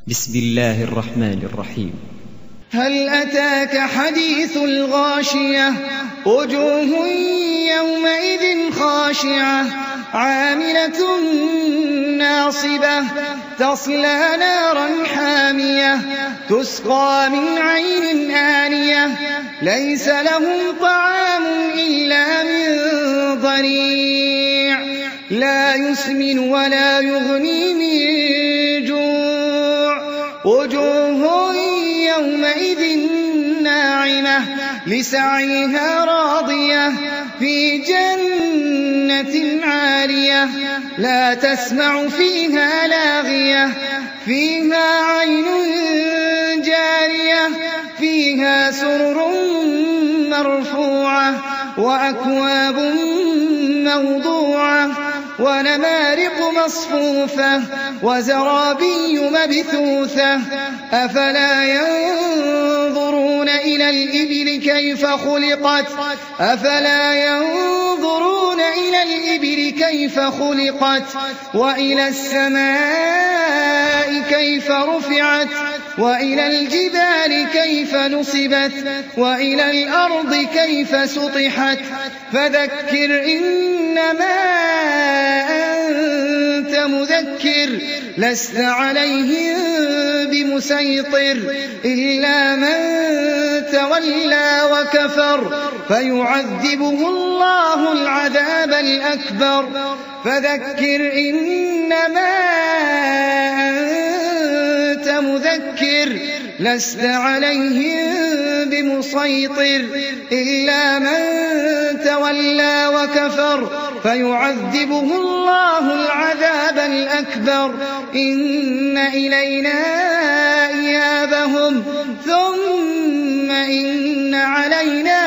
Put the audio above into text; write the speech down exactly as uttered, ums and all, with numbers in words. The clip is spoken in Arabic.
بسم الله الرحمن الرحيم. هل أتاك حديث الغاشية وجوه يومئذ خاشعة عاملة ناصبة تصلى نارا حامية تسقى من عين آنية ليس لهم طعام إلا من ضريع لا يسمن ولا يغني من جوع وجوه يومئذ ناعمة لسعيها راضية في جنة عالية لا تسمع فيها لاغية فيها عين جارية فيها سرر مرفوعة وأكواب موضوعة ونمارق مصفوفة وزرابي مبثوثة أفلا ينظرون إلى الإبل كيف خلقت أفلا ينظرون إلى الإبل كيف خلقت وإلى السماء كيف رفعت وإلى الجبال كيف نصبت وإلى الأرض كيف سطحت فذكر إنما أنت مذكر لست عليهم بمسيطر إلا من تولى وكفر فيعذبه الله العذاب الأكبر فذكر إنما أنت مذكر لست عليهم بمسيطر إلا من تولى وكفر فيعذبه الله العذاب الأكبر إن إلينا إيابهم ثم إن علينا